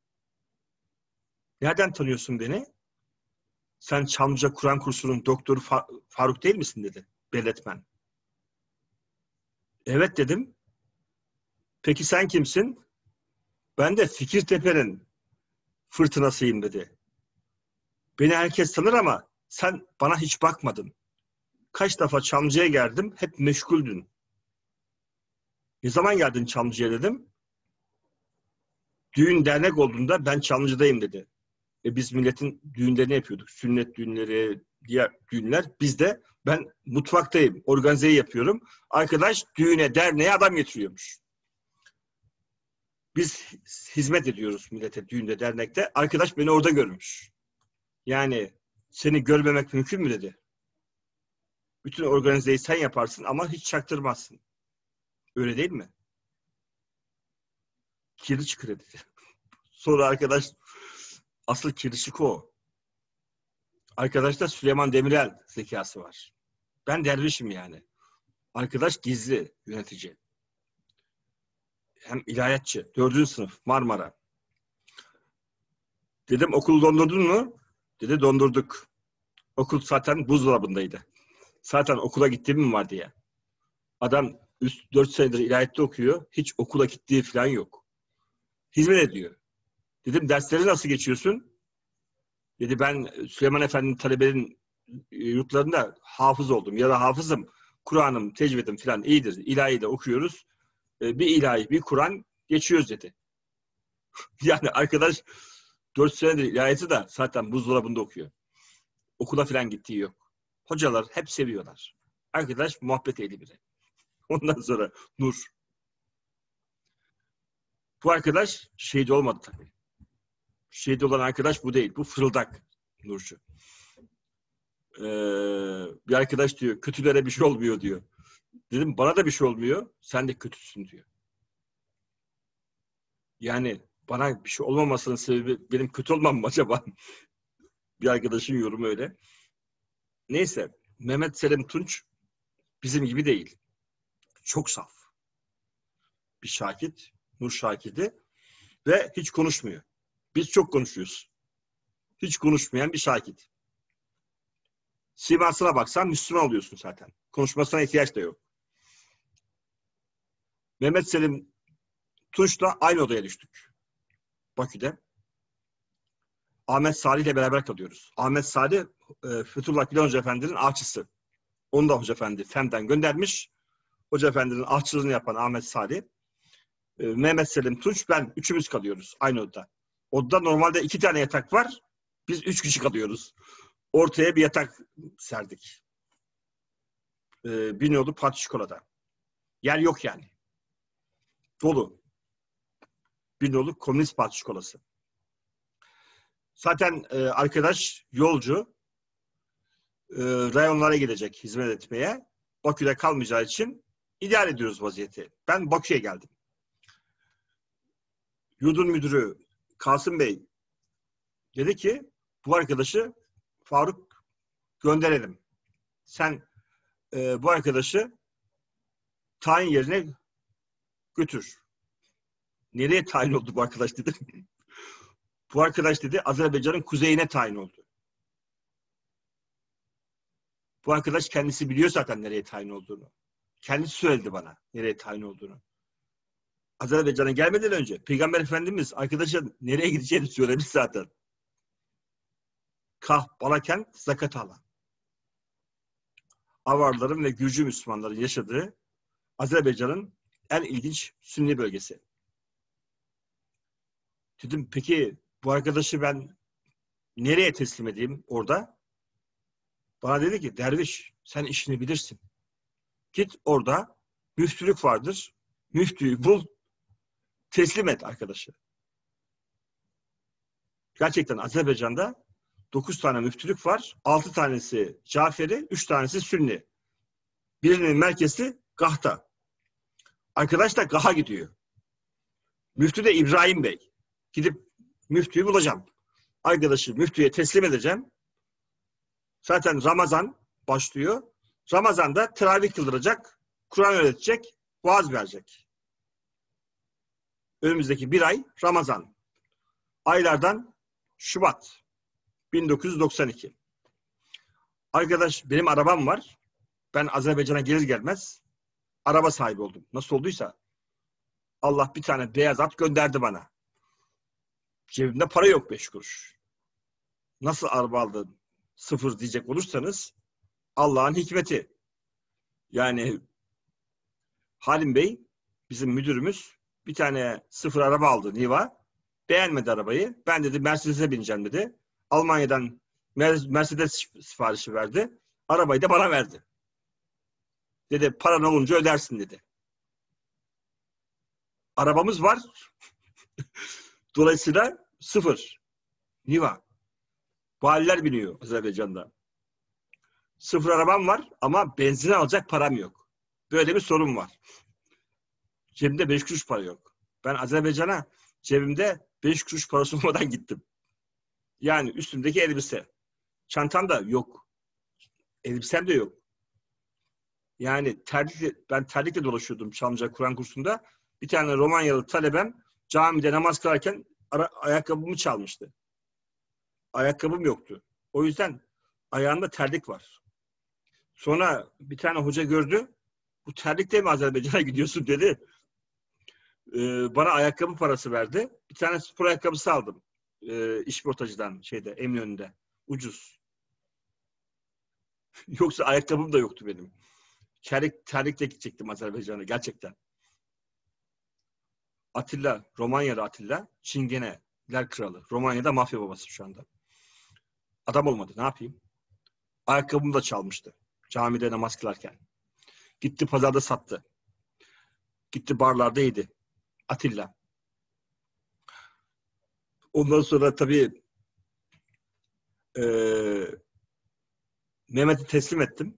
Nereden tanıyorsun beni? Sen Çamlıca Kur'an kursunun doktoru Faruk değil misin dedi. Belletmen. Evet dedim. Peki sen kimsin? Ben de Fikirtepe'nin fırtınasıyım dedi. Beni herkes tanır ama sen bana hiç bakmadın. Kaç defa Çamlıca'ya geldim, hep meşguldün. Ne zaman geldin Çamlıca'ya dedim. Düğün dernek olduğunda ben Çamlıca'dayım dedi. Biz milletin düğünlerini yapıyorduk. Sünnet düğünleri, diğer düğünler. Biz de ben mutfaktayım. Organizeyi yapıyorum. Arkadaş düğüne, derneğe adam getiriyormuş. Biz hizmet ediyoruz millete düğünde, dernekte. Arkadaş beni orada görmüş. Yani seni görmemek mümkün mü dedi. Bütün organizeyi sen yaparsın ama hiç çaktırmazsın. Öyle değil mi? Kirli çıkır dedi. Sonra arkadaş asıl kirişik o. Arkadaşta Süleyman Demirel zekası var. Ben dervişim yani. Arkadaş gizli yönetici. Hem ilahiyatçı. 4. sınıf Marmara. Dedim okulu dondurdun mu? Dedi dondurduk. Okul zaten buzdolabındaydı. Zaten okula gittiğim var diye. Adam 4 senedir ilahiyatta okuyor. Hiç okula gittiği falan yok. Hizmet ediyor. Dedim dersleri nasıl geçiyorsun? Dedi ben Süleyman Efendi'nin talebelerin yurtlarında hafız oldum. Ya da hafızım. Kur'an'ım, tecvidim falan iyidir. İlahi de okuyoruz. Bir ilahi, bir Kur'an geçiyoruz dedi. Yani arkadaş 4 senedir ilahiyatı da zaten buzdolabında okuyor. Okula falan gittiği yok. Hocalar hep seviyorlar. Arkadaş muhabbet ehli biri. Ondan sonra Nur. Bu arkadaş şehit olmadı tabii. Şehit olan arkadaş bu değil. Bu fırıldak Nurcu. Bir arkadaş diyor kötülere bir şey olmuyor diyor. Dedim bana da bir şey olmuyor. Sen de kötüsün diyor. Yani bana bir şey olmamasının sebebi benim kötü olmam mı acaba? Bir arkadaşın yorumu öyle. Neyse Mehmet Selim Tunç bizim gibi değil. Çok saf. Bir şakit. Nur şakidi. Ve hiç konuşmuyor. Biz çok konuşuyoruz. Hiç konuşmayan bir şakit. Simasına baksan Müslüman oluyorsun zaten. Konuşmasına ihtiyaç da yok. Mehmet Selim Tunç'la aynı odaya düştük. Bakü'de. Ahmet Salih ile beraber kalıyoruz. Ahmet Salih Fethullah Gülen Hoca Efendi'nin ahçısı. Onu da Hoca Efendi FEM'den göndermiş. Hoca Efendi'nin ahçılığını yapan Ahmet Salih. Mehmet Selim Tunç, ben üçümüz kalıyoruz aynı odada. Odada normalde 2 tane yatak var. Biz 3 kişi kalıyoruz. Ortaya bir yatak serdik. Bir nolu pat çikolata. Yer yok yani. Dolu. Bir dolu Komünist Parti çikolatası. Zaten arkadaş yolcu rayonlara gidecek hizmet etmeye. Bakü'de kalmayacağı için idare ediyoruz vaziyeti. Ben Bakü'ye geldim. Yurdun müdürü Kasım Bey dedi ki bu arkadaşı Faruk gönderelim. Sen bu arkadaşı tayin yerine götür. Nereye tayin oldu bu arkadaş dedi. Bu arkadaş dedi Azerbaycan'ın kuzeyine tayin oldu. Bu arkadaş kendisi biliyor zaten nereye tayin olduğunu. Kendisi söyledi bana nereye tayin olduğunu. Azerbaycan'a gelmeden önce Peygamber Efendimiz arkadaşın nereye gideceğini söylemiş zaten. Kah, Balakent, Zakatala. Avarların ve Gürcü Müslümanların yaşadığı Azerbaycan'ın en ilginç Sünni bölgesi. Dedim peki bu arkadaşı ben nereye teslim edeyim orada? Bana dedi ki derviş sen işini bilirsin. Git orada müftülük vardır. Müftüyü bul, teslim et arkadaşı. Gerçekten Azerbaycan'da 9 tane müftülük var. 6 tanesi Caferi, 3 tanesi Sünni. Birinin merkezi Gah'ta. Arkadaş da Gah'a gidiyor. Müftü de İbrahim Bey. Gidip müftüyü bulacağım. Arkadaşı müftüye teslim edeceğim. Zaten Ramazan başlıyor. Ramazan'da teravih kıldıracak, Kur'an öğretecek, vaaz verecek. Önümüzdeki bir ay Ramazan. Aylardan Şubat 1992. Arkadaş benim arabam var. Ben Azerbaycan'a gelir gelmez araba sahibi oldum. Nasıl olduysa Allah bir tane beyaz at gönderdi bana. Cebimde para yok 5 kuruş. Nasıl araba aldın? Sıfır diyecek olursanız Allah'ın hikmeti. Yani Halim Bey bizim müdürümüz bir tane sıfır araba aldı Niva. Beğenmedi arabayı. Ben dedi Mercedes'e bineceğim dedi. Almanya'dan Mercedes siparişi verdi. Arabayı da bana verdi. Dedi paran olunca ödersin dedi. Arabamız var. Dolayısıyla sıfır. Niva. Valiler biniyor Azerbaycan'da. Sıfır arabam var ama benzin alacak param yok. Böyle bir sorun var. Cebimde 5 kuruş para yok. Ben Azerbaycan'a cebimde 5 kuruş parası olmadan gittim. Yani üstümdeki elbise. Çantam da yok. Elbisem de yok. Yani ben terlikle dolaşıyordum Çamlıca Kur'an kursunda. Bir tane Romanyalı talebem camide namaz kılarken ayakkabımı çalmıştı. Ayakkabım yoktu. O yüzden ayağımda terlik var. Sonra bir tane hoca gördü. Bu terlikle mi Azerbaycan'a gidiyorsun dedi. Bana ayakkabı parası verdi. Bir tane spor ayakkabısı aldım. İşportacıdan Eminönü'nde. Ucuz. Yoksa ayakkabım da yoktu benim. Terlikle gidecektim Azerbaycan'a gerçekten. Atilla, Romanyalı Atilla, Çingeneler kralı. Romanya'da mafya babası şu anda. Adam olmadı. Ne yapayım? Ayakkabımı da çalmıştı. Camide namaz kılarken. Gitti pazarda sattı. Gitti barlarda yedi. Atilla. Ondan sonra tabii Mehmet'i teslim ettim.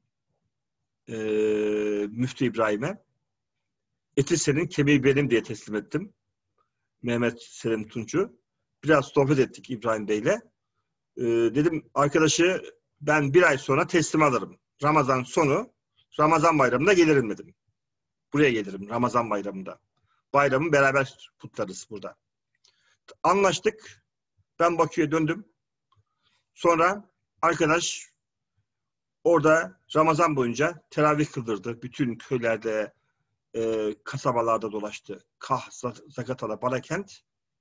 Müftü İbrahim'e. Eti senin, kemiği benim diye teslim ettim. Mehmet Selim Tunç'u. Biraz sohbet ettik İbrahim Bey'le. Dedim arkadaşı ben bir ay sonra teslim alırım. Ramazan sonu, Ramazan bayramında gelirim dedim. Buraya gelirim Ramazan bayramında. Bayramı beraber kutlarız burada. Anlaştık. Ben Bakü'ye döndüm. Sonra arkadaş orada Ramazan boyunca teravih kıldırdı. Bütün köylerde, kasabalarda dolaştı. Kah, Zakatala, Balakent.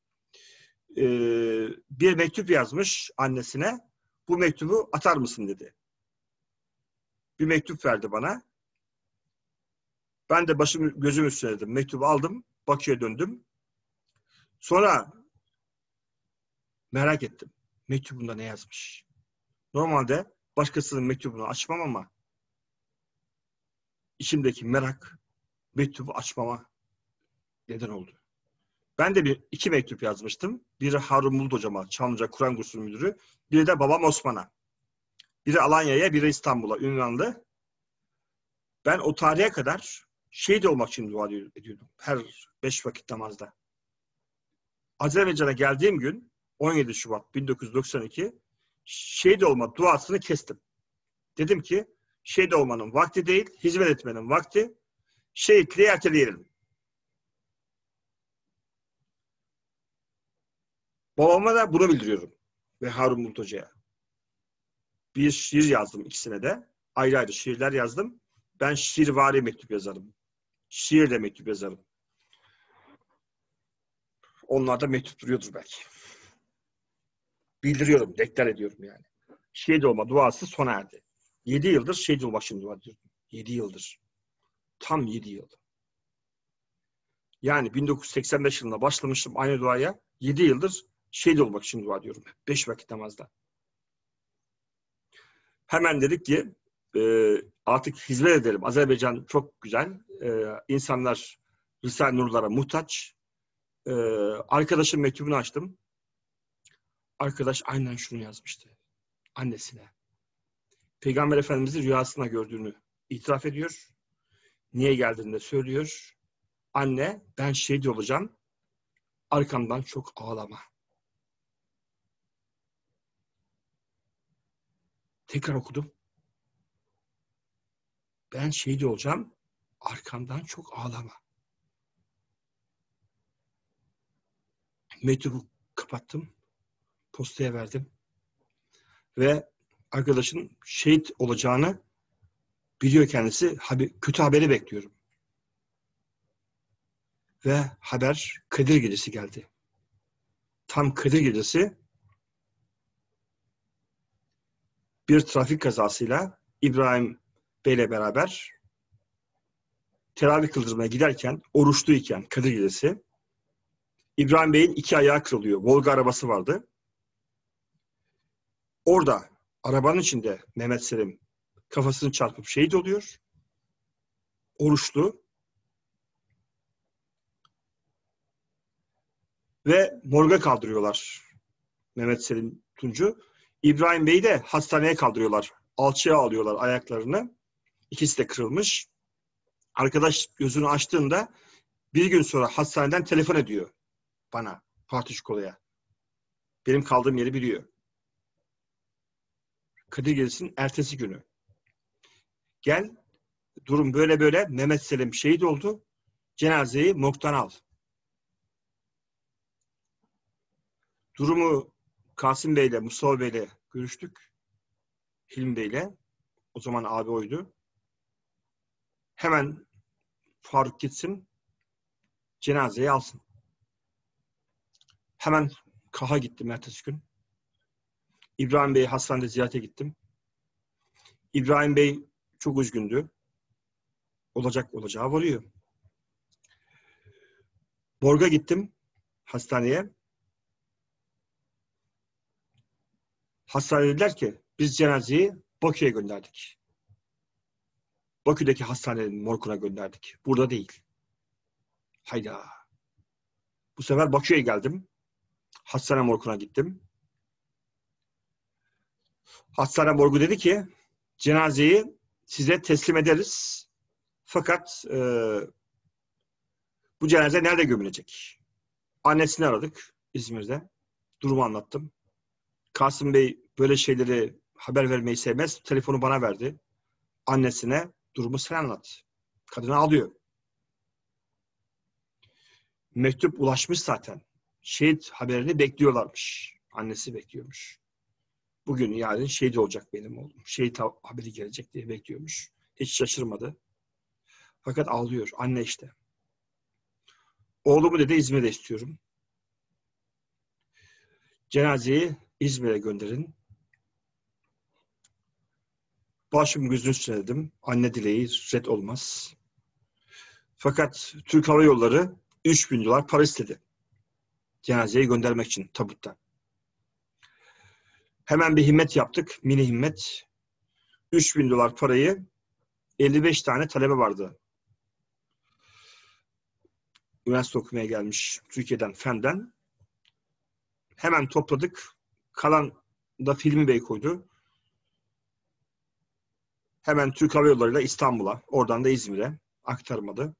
Bir mektup yazmış annesine. Bu mektubu atar mısın dedi. Bir mektup verdi bana. Ben de başımı gözümü üstledim. Mektubu aldım. Bakü'ye döndüm. Sonra merak ettim. Mektubunda ne yazmış? Normalde başkasının mektubunu açmam ama içimdeki merak mektubu açmama neden oldu. Ben de iki mektup yazmıştım. Biri Harun Bulut hocama, Çamlıca Kur'an Kursu müdürü. Biri de babam Osman'a. Biri Alanya'ya, biri İstanbul'a, ünvanlı. Ben o tarihe kadar şehit olmak için dua ediyordum. Her 5 vakit namazda. Azerbaycan'a geldiğim gün 17 Şubat 1992 şehit olma duasını kestim. Dedim ki şehit olmanın vakti değil, hizmet etmenin vakti. Şehitliği erteleyelim. Babama da bunu bildiriyorum. Ve Harun Bulut Hoca'ya. Bir şiir yazdım ikisine de. Ayrı ayrı şiirler yazdım. Ben şiirvari mektup yazarım. Şiirle mektup yazarım. Onlar da mektup duruyordur belki. Bildiriyorum, deklar ediyorum yani. Şehit olma duası sona erdi. 7 yıldır şehit olmak için dua ediyorum. 7 yıldır. Tam 7 yıl. Yani 1985 yılında başlamıştım aynı duaya. 7 yıldır şehit olmak için dua ediyorum. 5 vakit namazda. Hemen dedik ki artık hizmet edelim. Azerbaycan çok güzel. İnsanlar Risale-i Nurlara muhtaç. Arkadaşın mektubunu açtım. Arkadaş aynen şunu yazmıştı. Annesine. Peygamber Efendimiz'i rüyasında gördüğünü itiraf ediyor. Niye geldiğini de söylüyor. Anne ben şehit olacağım. Arkamdan çok ağlama. Tekrar okudum. Ben şehit olacağım. Arkamdan çok ağlama. Mektubu kapattım. Postaya verdim. Ve arkadaşın şehit olacağını biliyor kendisi. Kötü haberi bekliyorum. Ve haber Kadir Gecesi geldi. Tam Kadir Gecesi bir trafik kazasıyla İbrahim Bey'le beraber teravih kıldırmaya giderken, oruçluyken Kadir Gecesi İbrahim Bey'in 2 ayağı kırılıyor. Volga arabası vardı. Orada arabanın içinde Mehmet Selim kafasını çarpıp şehit oluyor. Oruçlu. Ve morga kaldırıyorlar Mehmet Selim Tuncu. İbrahim Bey'i de hastaneye kaldırıyorlar. Alçıya alıyorlar ayaklarını. İkisi de kırılmış. Arkadaş gözünü açtığında bir gün sonra hastaneden telefon ediyor bana, Fatih Çukola'ya. Benim kaldığım yeri biliyor. Kadir Gecesi'nin ertesi günü. Gel, durum böyle böyle. Mehmet Selim şehit oldu. Cenazeyi morgdan al. Durumu Kasım Bey'le, Mustafa Bey'le görüştük. Hilmi Bey'le. O zaman abi oydu. Hemen Faruk gitsin. Cenazeyi alsın. Hemen Kah'a gittim ertesi gün. İbrahim Bey'i hastanede ziyarete gittim. İbrahim Bey çok üzgündü. Olacağı varıyor. Morga gittim hastaneye. Hastanede dediler ki biz cenazeyi Bakü'ye gönderdik. Bakü'deki hastanenin morguna gönderdik. Burada değil. Hayda. Bu sefer Bakü'ye geldim. Hastane morguna gittim. Hastane morgu dedi ki cenazeyi size teslim ederiz. Fakat bu cenaze nerede gömülecek? Annesini aradık İzmir'de. Durumu anlattım. Kasım Bey böyle şeyleri haber vermeyi sevmez. Telefonu bana verdi. Annesine durumu sen anlat. Kadın ağlıyor. Mektup ulaşmış zaten. Şehit haberini bekliyorlarmış. Annesi bekliyormuş. Bugün yarın şehit olacak benim oğlum. Şehit haberi gelecek diye bekliyormuş. Hiç şaşırmadı. Fakat ağlıyor. Anne işte. Oğlumu dedi İzmir'de istiyorum. Cenazeyi İzmir'e gönderin. Başım gözünü üstüne dedim. Anne dileği red olmaz. Fakat Türk Hava Yolları 3.000 dolar para istedi. Cenazeyi göndermek için tabutta. Hemen bir himmet yaptık. Mini himmet. 3.000 dolar parayı 55 tane talebe vardı. üniversite okumaya gelmiş Türkiye'den, Fen'den. Hemen topladık. Kalan da Hilmi Bey koydu. Hemen Türk Hava Yolları'yla İstanbul'a, oradan da İzmir'e aktarmadı.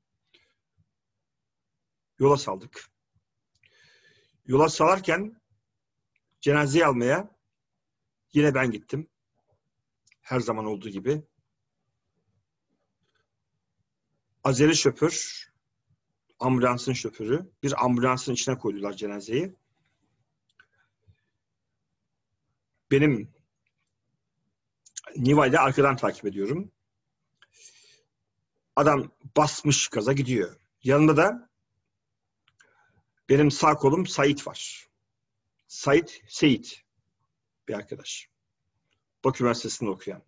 Yola saldık. Yola salarken cenazeyi almaya yine ben gittim. Her zaman olduğu gibi. Azeri şoför, ambulansın şoförü, bir ambulansın içine koydular cenazeyi. Benim Niva'yla arkadan takip ediyorum. Adam basmış gaza gidiyor. Yanında da benim sağ kolum Sait var. Seyit bir arkadaş. Bakü Üniversitesi'nde okuyan.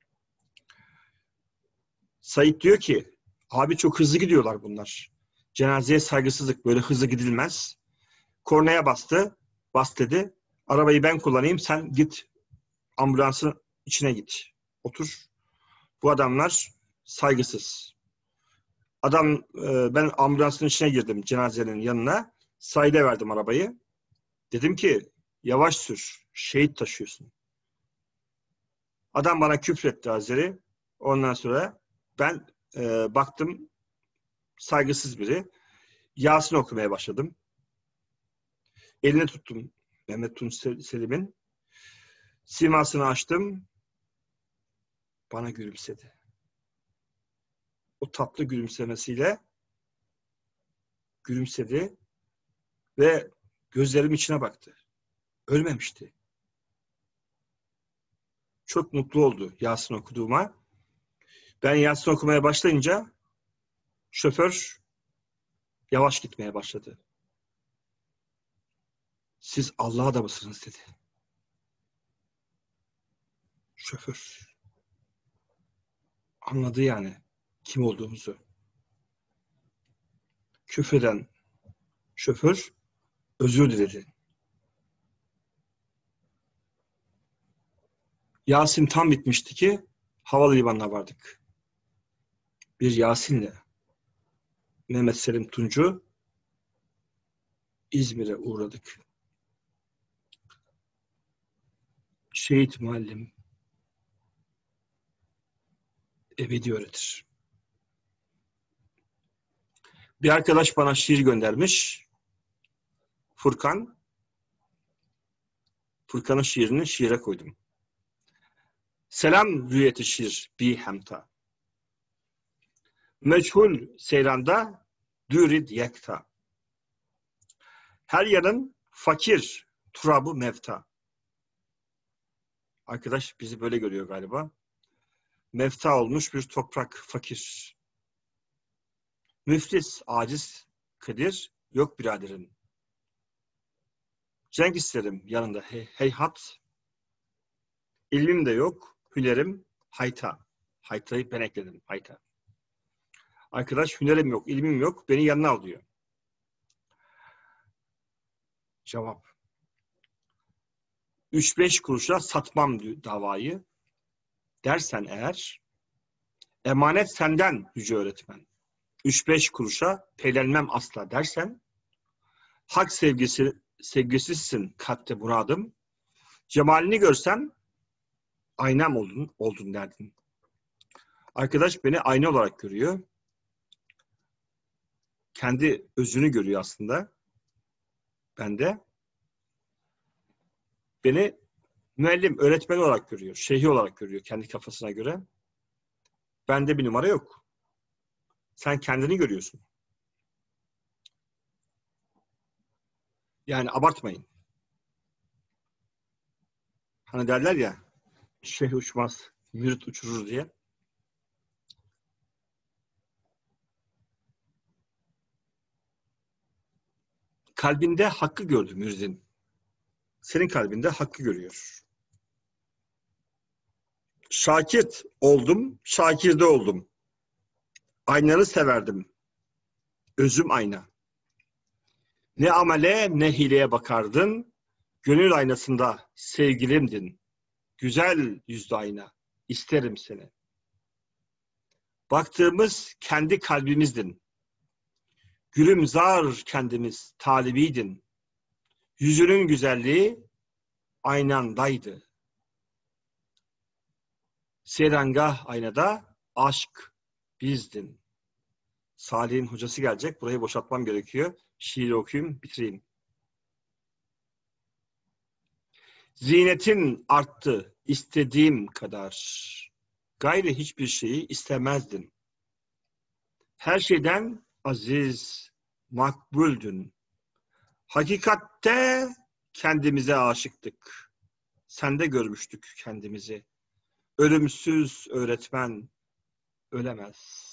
Sait diyor ki, abi çok hızlı gidiyorlar bunlar. Cenazeye saygısızlık, böyle hızlı gidilmez. Kornaya bastı, bas dedi. Arabayı ben kullanayım, sen git ambulansın içine git. Otur. Bu adamlar saygısız. Ben ambulansın içine girdim cenazenin yanına. Said'e verdim arabayı. Dedim ki yavaş sür. Şehit taşıyorsun. Adam bana küfretti Azeri. Ondan sonra ben baktım saygısız biri. Yasin okumaya başladım. Elini tuttum Mehmet Tunç Selim'in. Simasını açtım. Bana gülümsedi. O tatlı gülümsemesiyle gülümsedi ve gözlerim içine baktı. Ölmemişti. Çok mutlu oldu Yasin okuduğuma. Ben Yasin okumaya başlayınca şoför yavaş gitmeye başladı. Siz Allah adamısınız dedi. Şoför. Anladı yani kim olduğumuzu. Küfreden şoför özür diledi. Yasin tam bitmişti ki havalimanına vardık. Bir Yasin'le Mehmet Selim Tuncu İzmir'e uğradık. Şehit muallim ebedi öğretir. Bir arkadaş bana şiir göndermiş. Furkan. Furkan'ın şiirini şiire koydum. Selam rüyeti şiir bi hemta. Meçhul seyranda dürid yekta. Her yanın fakir turabı mevta. Arkadaş bizi böyle görüyor galiba. Mevta olmuş bir toprak fakir. Müflis, aciz, kadir yok biraderin. Cenk isterim yanında heyhat. İlmim de yok, hünerim hayta. Haytayı ben ekledim, hayta. Arkadaş hünerim yok, ilmim yok, beni yanına al diyor. Cevap. 3-5 kuruşa satmam davayı. Dersen eğer, emanet senden yüce öğretmen. 3-5 kuruşa peylenmem asla dersen, hak sevgisizsin kalpte muradım. Cemalini görsem, aynam oldun derdin. Arkadaş beni ayna olarak görüyor. Kendi özünü görüyor aslında. Ben de. Beni müellim, öğretmen olarak görüyor. Şeyhi olarak görüyor kendi kafasına göre. Bende bir numara yok. Sen kendini görüyorsun. Yani abartmayın. Hani derler ya, şeyh uçmaz, mürit uçurur diye. Kalbinde hakkı gördü müridin. Senin kalbinde hakkı görüyor. Şakirt oldum, şakirde oldum. Aynanı severdim. Özüm ayna. Ne amele ne hileye bakardın. Gönül aynasında sevgilimdin. Güzel yüzlü ayna. İsterim seni. Baktığımız kendi kalbimizdin. Gülümzar kendimiz talibiydin. Yüzünün güzelliği aynandaydı. Seyrengah aynada aşk bizdin. Salih'in hocası gelecek. Burayı boşaltmam gerekiyor. Şiiri okuyayım, bitireyim. Zinetin arttı istediğim kadar. Gayri hiçbir şeyi istemezdin. Her şeyden aziz, makbuldün. Hakikatte kendimize aşıktık. Sende görmüştük kendimizi. Ölümsüz öğretmen ölemez.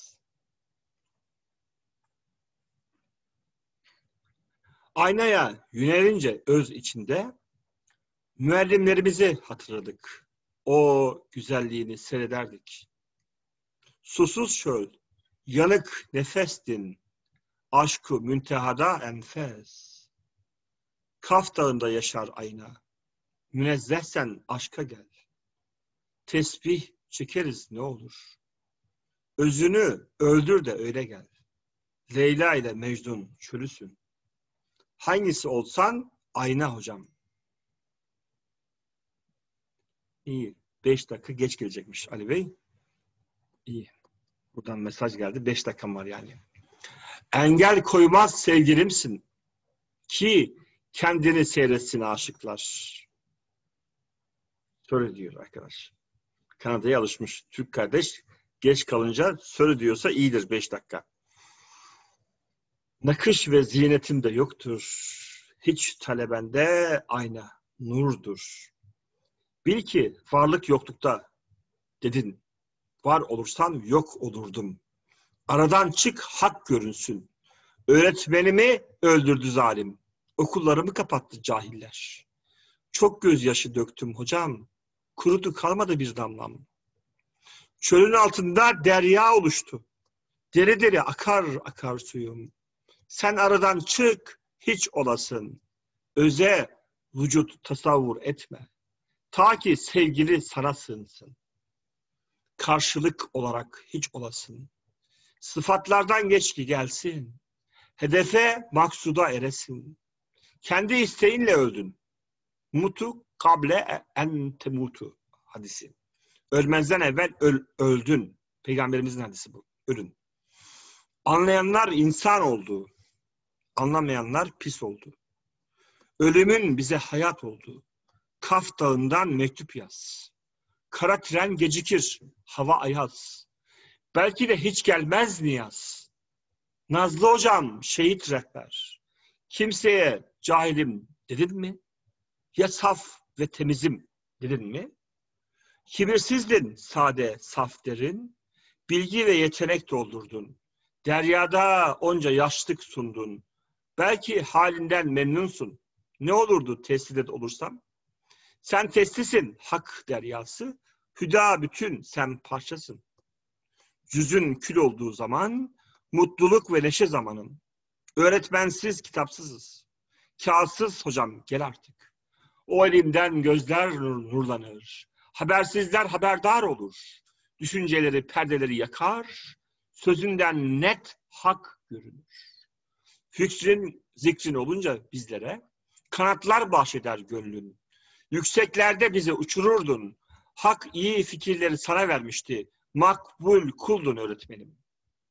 Aynaya yönelince öz içinde müellimlerimizi hatırladık. O güzelliğini seyrederdik. Susuz şöl, yanık nefestin, aşkı müntehada enfes. Kaf Dağı'nda yaşar ayna, münezzehsen aşka gel. Tesbih çekeriz ne olur. Özünü öldür de öyle gel. Leyla ile Mecnun çölüsün. Hangisi olsan ayna hocam. İyi. 5 dakika geç gelecekmiş Ali Bey. İyi. Buradan mesaj geldi. 5 dakikam var yani. Engel koymaz sevgilimsin. Ki kendini seyretsin aşıklar. Söyle diyor arkadaş. Kanada'ya alışmış Türk kardeş. Geç kalınca söyle diyorsa iyidir 5 dakika. Nakış ve zinetim de yoktur. Hiç talebende ayna nurdur. Bil ki varlık yoklukta dedin. Var olursan yok olurdum. Aradan çık hak görünsün. Öğretmenimi öldürdü zalim. Okullarımı kapattı cahiller. Çok gözyaşı döktüm hocam. Kurudu kalmadı bir damlam. Çölün altında derya oluştu. Deri deri akar akar suyum. Sen aradan çık hiç olasın. Öze vücut tasavvur etme. Ta ki sevgili sana sığınsın. Karşılık olarak hiç olasın. Sıfatlardan geç ki gelsin. Hedefe maksuda eresin. Kendi isteğinle öldün. Mutu kable en temutu hadisi. Ölmezden evvel öldün. Peygamberimizin hadisi bu. Ölün. Anlayanlar insan oldu. Anlamayanlar pis oldu. Ölümün bize hayat oldu. Kaf Dağı'ndan mektup yaz. Kara tren gecikir. Hava ayaz. Belki de hiç gelmez niyaz. Nazlı hocam şehit rehber. Kimseye cahilim dedin mi? Ya saf ve temizim dedin mi? Kibirsizdin sade saf derin. Bilgi ve yetenek doldurdun. Deryada onca yaşlık sundun. Belki halinden memnunsun. Ne olurdu teslim olursam? Sen teslisin hak deryası. Hüda bütün sen parçasın. Cüzün kül olduğu zaman mutluluk ve neşe zamanın. Öğretmensiz kitapsızız. Kağıtsız hocam gel artık. O elimden gözler nurlanır. Habersizler haberdar olur. Düşünceleri perdeleri yakar. Sözünden net hak görünür. Fikrin zikrin olunca bizlere kanatlar bahşeder gönlün. Yükseklerde bizi uçururdun. Hak iyi fikirleri sana vermişti. Makbul kuldun öğretmenim.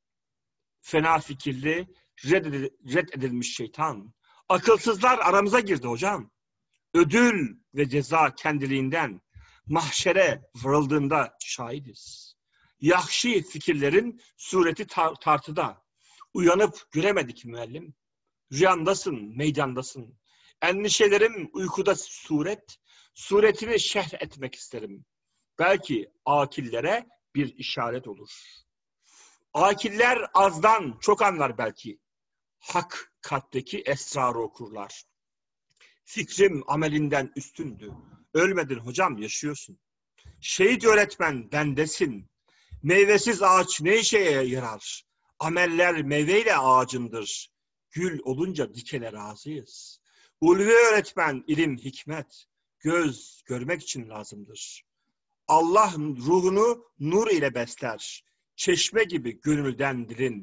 Fena fikirli, reddedilmiş şeytan. Akılsızlar aramıza girdi hocam. Ödül ve ceza kendiliğinden mahşere varıldığında şahidiz. Yahşi fikirlerin sureti tartıda. Uyanıp göremedik müellim. Rüyandasın, meydandasın. Endişelerim uykuda suretini şerh etmek isterim. Belki akillere bir işaret olur. Akiller azdan çok anlar belki. Hak kalpteki esrarı okurlar. Fikrim amelinden üstündü. Ölmedin hocam, yaşıyorsun. Şehit öğretmen bendesin. Meyvesiz ağaç ne işe yarar? Ameller meyveyle ağacındır. Gül olunca dikene razıyız. Ulvi öğretmen ilim, hikmet. Göz görmek için lazımdır. Allah ruhunu nur ile besler. Çeşme gibi gönülden dilin.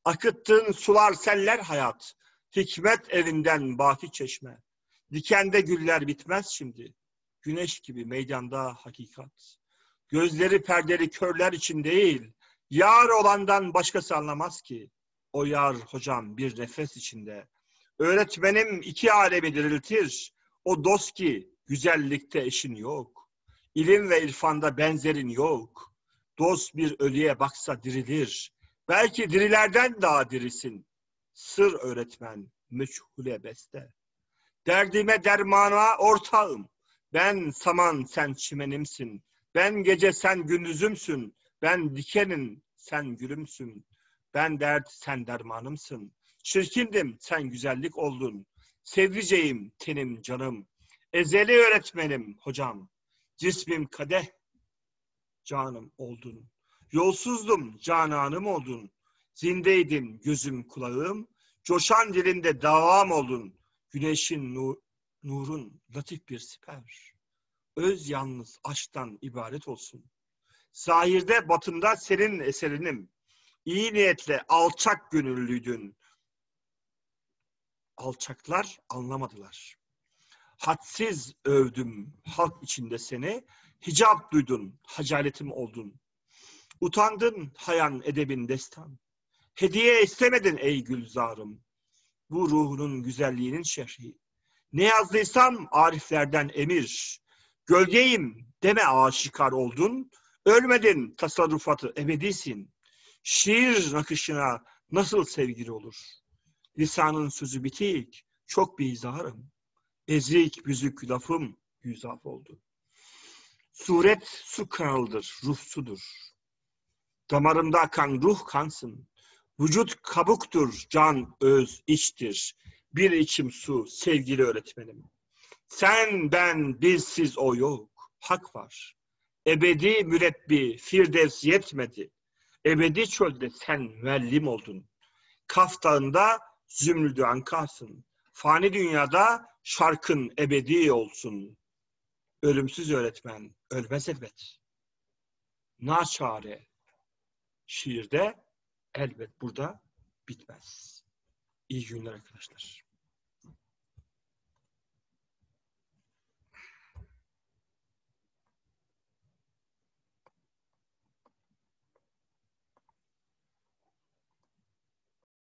Akıttığın sular seller hayat. Hikmet evinden baki çeşme. Dikende güller bitmez şimdi. Güneş gibi meydanda hakikat. Gözleri perdeli körler için değil, yar olandan başkası anlamaz ki. O yar hocam bir nefes içinde. Öğretmenim iki alemi diriltir. O dost ki güzellikte eşin yok. İlim ve irfanda benzerin yok. Dost bir ölüye baksa dirilir. Belki dirilerden daha dirisin. Sır öğretmen, meçhule beste. Derdime dermana ortağım. Ben saman, sen çimenimsin. Ben gece, sen gündüzümsün. Ben dikenin, sen gülümsün. Ben dert, sen dermanımsın. Çirkindim, sen güzellik oldun. Sevdiceğim, tenim, canım. Ezeli öğretmenim, hocam. Cismim kadeh, canım oldun. Yolsuzdum, cananım oldun. Zindeydim, gözüm kulağım. Coşan dilinde davam oldun. Güneşin nurun latif bir siper. Öz yalnız aşktan ibaret olsun. Zahirde batında senin eserinim. İyi niyetle alçak gönüllüydün. Alçaklar anlamadılar. Hadsiz övdüm halk içinde seni. Hicap duydun, hacaletim oldun. Utandın hayan edebin destan. Hediye istemedin ey gülzarım. Bu ruhunun güzelliğinin şerhi. Ne yazdıysam ariflerden emir. Gölgeyim deme aşikar oldun. Ölmedin tasarrufatı ebedisin. Şiir nakışına nasıl sevgili olur? Lisanın sözü bitik, çok bizarım. Ezik büzük lafım yüzaf oldu. Suret su kanalıdır, ruh sudur. Damarımda akan ruh kansın. Vücut kabuktur, can öz içtir. Bir içim su, sevgili öğretmenim. Sen, ben, biz, siz, o yok. Hak var. Ebedi mürebbi, firdevs yetmedi. Ebedi çölde sen müellim oldun. Kaf Dağı'nda zümrüdü ankasın. Fani dünyada şarkın ebedi olsun. Ölümsüz öğretmen, ölmez elbet. Naçare şiirde elbet burada bitmez. İyi günler arkadaşlar.